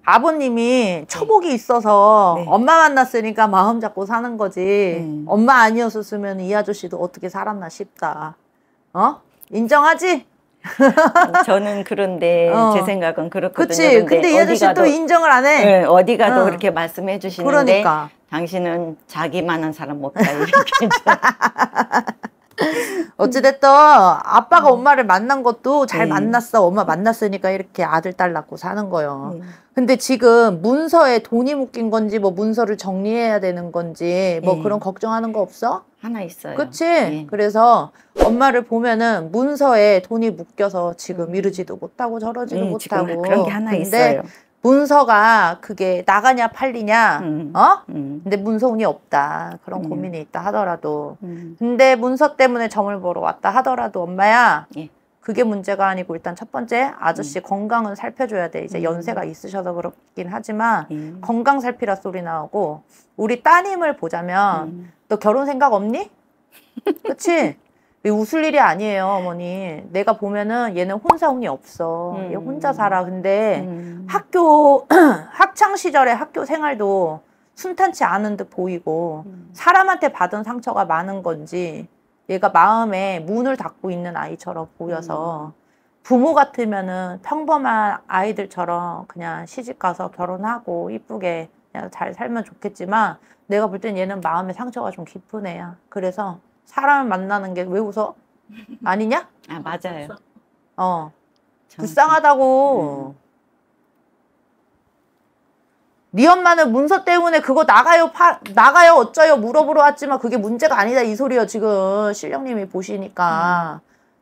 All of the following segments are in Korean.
아버님이 처복이 있어서 네. 엄마 만났으니까 마음 잡고 사는 거지. 엄마 아니었으면 이 아저씨도 어떻게 살았나 싶다. 어? 인정하지? 저는 그런데 제 생각은 그렇거든요. 그치. 근데 이 아저씨 또 인정을 안 해. 네, 어디 가도 그렇게 말씀해 주시는데 그러니까. 당신은 자기만한 사람 없다 이렇게. 어찌됐든 아빠가 엄마를 만난 것도 잘 만났어. 엄마 만났으니까 이렇게 아들 딸 낳고 사는 거예요. 근데 지금 문서에 돈이 묶인 건지 뭐 문서를 정리해야 되는 건지 뭐 그런 걱정하는 거 없어? 하나 있어요. 그치? 그래서 엄마를 보면은 문서에 돈이 묶여서 지금 이러지도 못하고 저러지도 못하고 그런 게 하나 근데 있어요. 문서가 그게 나가냐 팔리냐 근데 문서운이 없다 그런 고민이 있다 하더라도 근데 문서 때문에 점을 보러 왔다 하더라도 엄마야 그게 문제가 아니고 일단 첫 번째 아저씨 건강은 살펴줘야 돼. 이제 연세가 있으셔서 그렇긴 하지만 건강 살피라 소리 나오고 우리 따님을 보자면 너 결혼 생각 없니? 그치? 웃을 일이 아니에요, 어머니. 내가 보면은 얘는 혼사운이 없어. 얘 혼자 살아. 근데 학교, 학창 시절에 학교 생활도 순탄치 않은 듯 보이고 사람한테 받은 상처가 많은 건지 얘가 마음에 문을 닫고 있는 아이처럼 보여서 부모 같으면은 평범한 아이들처럼 그냥 시집 가서 결혼하고 이쁘게 그냥 잘 살면 좋겠지만 내가 볼 땐 얘는 마음에 상처가 좀 깊은 애야. 그래서 사람을 만나는 게 왜 웃어? 아니냐? 아, 맞아요. 불쌍하다고. 네 엄마는 문서 때문에 그거 나가요, 나가요, 어쩌요 물어보러 왔지만 그게 문제가 아니다 이 소리요 지금 실령님이 보시니까.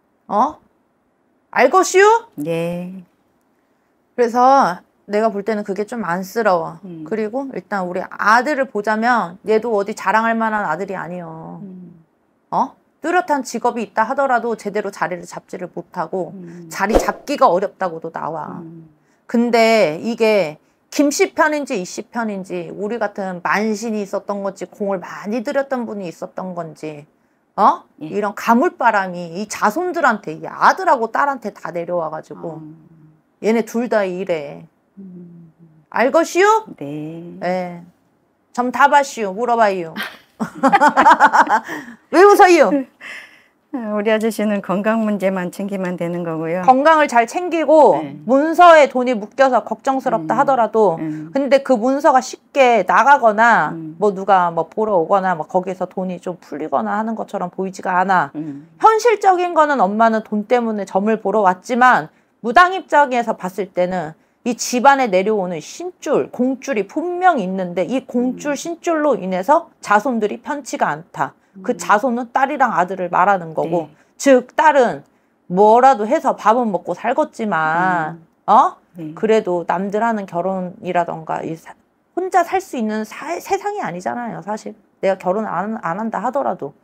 알것이유? 네. 그래서 내가 볼 때는 그게 좀 안쓰러워. 그리고 일단 우리 아들을 보자면 얘도 어디 자랑할 만한 아들이 아니요. 뚜렷한 직업이 있다 하더라도 제대로 자리를 잡지를 못하고 자리 잡기가 어렵다고도 나와. 근데 이게 김씨 편인지 이씨 편인지 우리 같은 만신이 있었던 건지 공을 많이 들였던 분이 있었던 건지 이런 가물바람이 이 자손들한테 이 아들하고 딸한테 다 내려와가지고 얘네 둘 다 이래. 알것이요? 네. 네. 점 답하시오. 물어봐요. 왜 웃어요? 우리 아저씨는 건강 문제만 챙기면 되는 거고요. 건강을 잘 챙기고 문서에 돈이 묶여서 걱정스럽다 하더라도 근데 그 문서가 쉽게 나가거나 뭐 누가 뭐 보러 오거나 뭐 거기서 돈이 좀 풀리거나 하는 것처럼 보이지가 않아. 현실적인 거는 엄마는 돈 때문에 점을 보러 왔지만 무당 입장에서 봤을 때는 이 집안에 내려오는 신줄, 공줄이 분명히 있는데 이 공줄, 신줄로 인해서 자손들이 편치가 않다. 그 자손은 딸이랑 아들을 말하는 거고 즉 딸은 뭐라도 해서 밥은 먹고 살겠지만 그래도 남들 하는 결혼이라던가 혼자 살 수 있는 세상이 아니잖아요 사실. 내가 결혼 안 한다 하더라도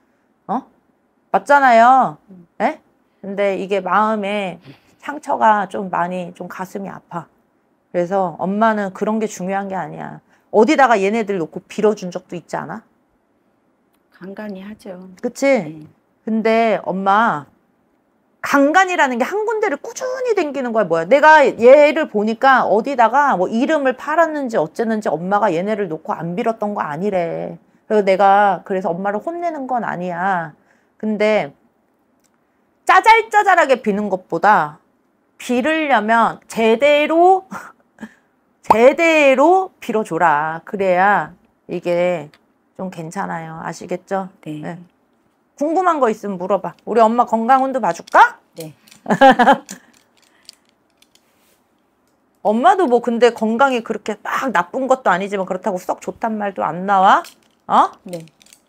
맞잖아요. 예? 근데 이게 마음에 상처가 좀 많이 좀 가슴이 아파. 그래서 엄마는 그런 게 중요한 게 아니야. 어디다가 얘네들 놓고 빌어준 적도 있지 않아? 간간히 하죠. 그치? 근데 엄마 간간이라는 게 한 군데를 꾸준히 댕기는 거야 뭐야. 내가 얘를 보니까 어디다가 뭐 이름을 팔았는지 어쨌는지 엄마가 얘네를 놓고 안 빌었던 거 아니래. 그래서 내가 그래서 엄마를 혼내는 건 아니야. 근데 짜잘짜잘하게 비는 것보다 빌으려면 제대로 빌어줘라. 그래야 이게 좀 괜찮아요. 아시겠죠? 네. 네. 궁금한 거 있으면 물어봐. 우리 엄마 건강운도 봐줄까? 네. 엄마도 뭐 근데 건강이 그렇게 막 나쁜 것도 아니지만 그렇다고 썩 좋단 말도 안 나와? 네.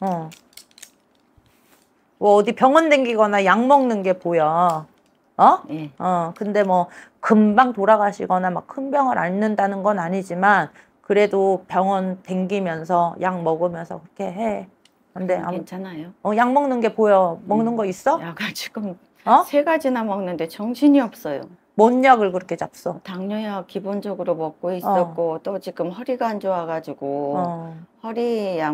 뭐 어디 병원 댕기거나 약 먹는 게 보여. 네. 근데 뭐 금방 돌아가시거나 막 큰 병을 앓는다는 건 아니지만 그래도 병원 댕기면서 약 먹으면서 그렇게 해. 근데 괜찮아요. 약 먹는 게 보여. 먹는 거 있어? 약을 지금 3가지나 먹는데 정신이 없어요. 뭔 약을 그렇게 잡숴? 당뇨약 기본적으로 먹고 있었고 또 지금 허리가 안 좋아가지고 허리약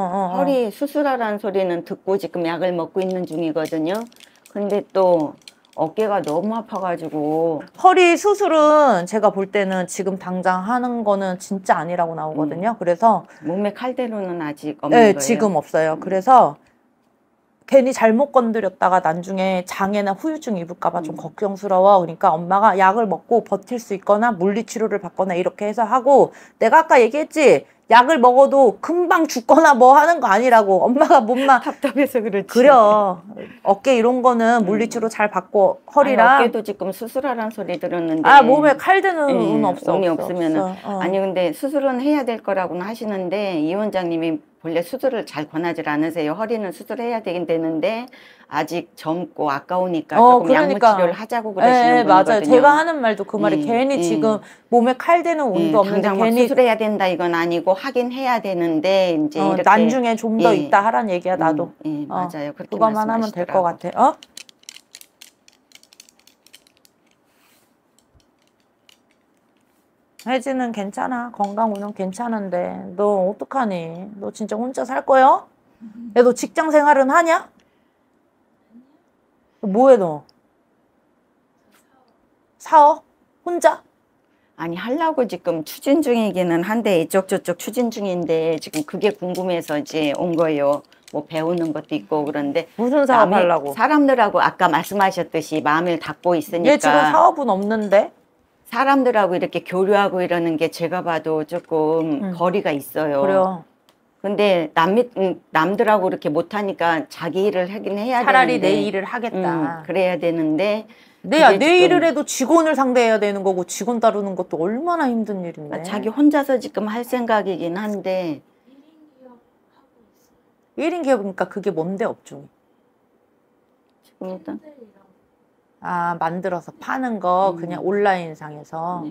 허리 수술하라는 소리는 듣고 지금 약을 먹고 있는 중이거든요. 근데 또 어깨가 너무 아파가지고. 허리 수술은 제가 볼 때는 지금 당장 하는 거는 진짜 아니라고 나오거든요. 그래서 몸에 칼대로는 아직 없는 네, 거예요? 지금 없어요. 그래서 괜히 잘못 건드렸다가 나중에 장애나 후유증 입을까봐 좀 걱정스러워. 그러니까 엄마가 약을 먹고 버틸 수 있거나 물리치료를 받거나 이렇게 해서 하고, 내가 아까 얘기했지? 약을 먹어도 금방 죽거나 뭐 하는 거 아니라고. 엄마가 몸만 답답해서 그렇지. 그래요. 어깨 이런 거는 물리치료 잘 받고 허리랑. 아니, 어깨도 지금 수술하라는 소리 들었는데. 아, 몸에 칼대는 운 없어. 운이 없어, 없으면은. 없어. 아니, 근데 수술은 해야 될 거라고는 하시는데, 이 원장님이 본래 수술을 잘 권하지 않으세요. 허리는 수술해야 되긴 되는데, 아직 젊고 아까우니까 조금 그러니까. 약물 치료를 하자고 그러시는 네, 분이거든요. 맞아요. 제가 하는 말도 그 말이 괜히 지금 몸에 칼대는 운도 없는데 당장 막 괜히 수술해야 된다 이건 아니고 하긴 해야 되는데 이제 이렇게 나중에 좀 더 있다 하란 얘기야 나도. 맞아요. 그렇게 그것만 하면 될 것 말씀하시더라고. 같아. 혜진은 괜찮아. 건강 운은 괜찮은데 너 어떡하니? 너 진짜 혼자 살 거야? 야, 너 직장 생활은 하냐? 뭐해 너? 사업? 혼자? 아니 하려고 지금 추진 중이기는 한데 이쪽 저쪽 추진 중인데 지금 그게 궁금해서 이제 온 거예요. 뭐 배우는 것도 있고 그런데 무슨 사업 하려고? 사람들하고 아까 말씀하셨듯이 마음을 닫고 있으니까 얘 지금 사업은 없는데? 사람들하고 이렇게 교류하고 이러는 게 제가 봐도 조금 거리가 있어요. 그래요. 근데 남들하고 이렇게 못하니까 자기 일을 하긴 해야 차라리 되는데 내 일을 하겠다. 그래야 되는데 내 일을 해도 직원을 상대해야 되는 거고 직원 다루는 것도 얼마나 힘든 일인데. 자기 혼자서 지금 할 생각이긴 한데 1인 기업이니까 그게 뭔데 업종이? 지금 일단 아, 만들어서 파는 거 그냥 온라인상에서.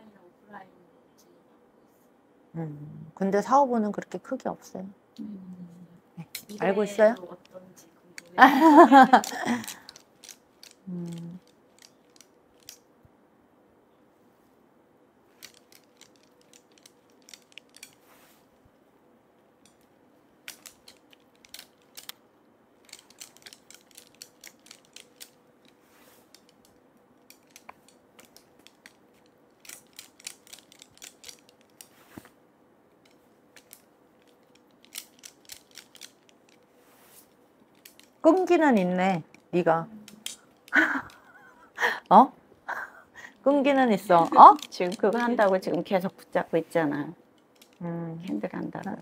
근데 사업은 그렇게 크게 없어요. 네. 알고 있어요? 끈기는 있네, 네가. 끈기는 있어. 지금 그거 한다고 지금 계속 붙잡고 있잖아. 캔들 한다고.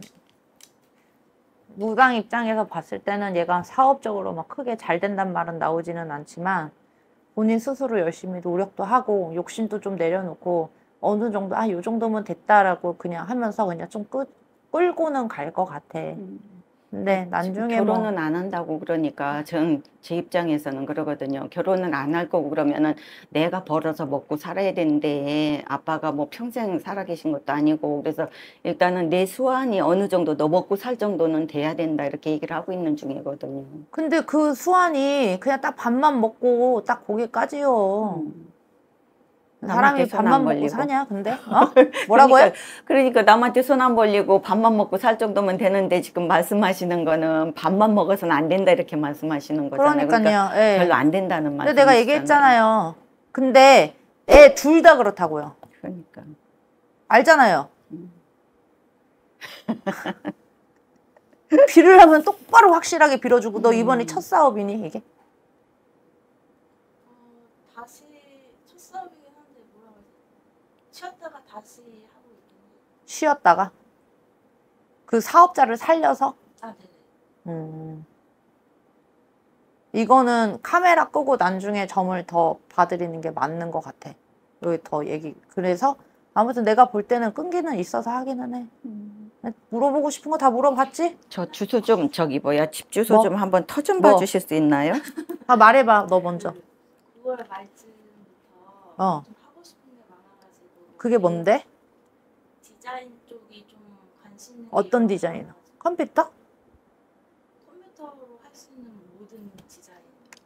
무당 입장에서 봤을 때는 얘가 사업적으로 막 크게 잘 된단 말은 나오지는 않지만 본인 스스로 열심히 노력도 하고 욕심도 좀 내려놓고 어느 정도 요 정도면 됐다라고 그냥 하면서 그냥 좀 끌고는 갈 것 같아. 근데 나중에 결혼은 안 한다고 그러니까 전 제 입장에서는 그러거든요. 결혼을 안 할 거고 그러면은 내가 벌어서 먹고 살아야 되는데 아빠가 뭐 평생 살아계신 것도 아니고 그래서 일단은 내 수완이 어느 정도 너 먹고 살 정도는 돼야 된다 이렇게 얘기를 하고 있는 중이거든요. 근데 그 수완이 그냥 딱 밥만 먹고 딱 거기까지요. 사람이 밥만 먹고 사냐 근데? 뭐라고요? 그러니까 남한테 손 안 벌리고 밥만 먹고 살 정도면 되는데 지금 말씀하시는 거는 밥만 먹어서는 안 된다 이렇게 말씀하시는 거잖아요. 그러니까요. 그러니까 별로 안 된다는 말씀. 근데 내가 얘기했잖아요. 근데 애 둘 다 그렇다고요. 그러니까 알잖아요. 빌을 하면 똑바로 확실하게 빌어주고 너 이번이 첫 사업이니 이게? 다시 첫 사업이긴 한데 뭐라고 해야 되지? 쉬었다가 다시 하고 있는. 쉬었다가? 그 사업자를 살려서? 아, 네네. 이거는 카메라 끄고 나중에 점을 더 봐드리는 게 맞는 것 같아. 여기 더 그래서 아무튼 내가 볼 때는 끈기는 있어서 하기는 해. 물어보고 싶은 거 다 물어봤지? 저 주소 좀 집 주소 좀 한번 터 좀 봐주실 수 있나요? 말해봐 너 먼저. 9월 말쯤부터 좀 하고 싶은 게 많아가지고. 그게 뭔데? 디자인 쪽이 좀 관심 있는. 어떤 디자인? 컴퓨터? 컴퓨터로 할 수 있는 모든 디자인.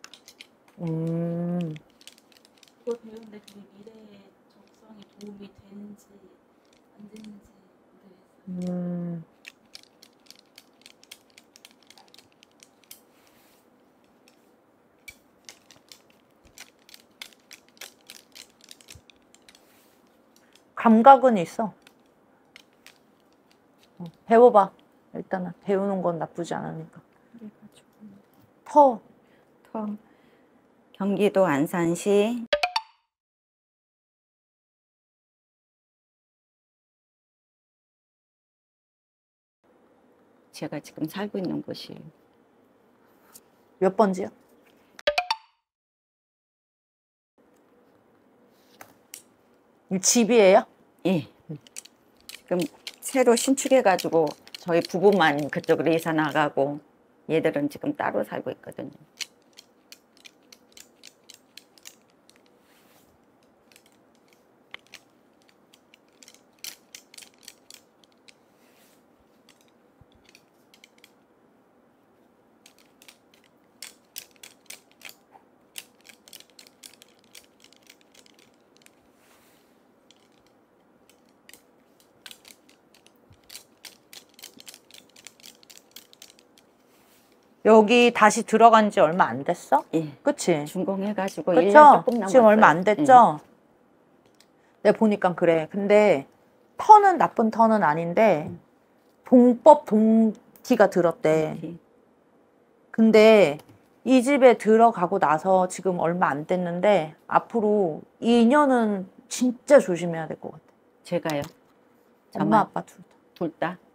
그걸 배우는데 그게 미래에 적성에 도움이 되는지 안 되는지 모르겠어요. 감각은 있어. 배워봐. 일단은 배우는 건 나쁘지 않으니까. 터. 경기도 안산시 제가 지금 살고 있는 곳이에요. 몇 번지요? 이 집이에요? 예. 지금 새로 신축해가지고 저희 부부만 그쪽으로 이사 나가고 얘들은 지금 따로 살고 있거든요. 여기 다시 들어간 지 얼마 안 됐어? 예. 그치? 준공해가지고 그쵸? 1년 조금 남았어요. 지금 얼마 안 됐죠? 내가 보니까 그래. 근데 터는 나쁜 터는 아닌데 동법 동티가 들었대. 근데 이 집에 들어가고 나서 지금 얼마 안 됐는데 앞으로 2년은 진짜 조심해야 될 것 같아. 제가요? 엄마 아빠 둘 다. 둘 다?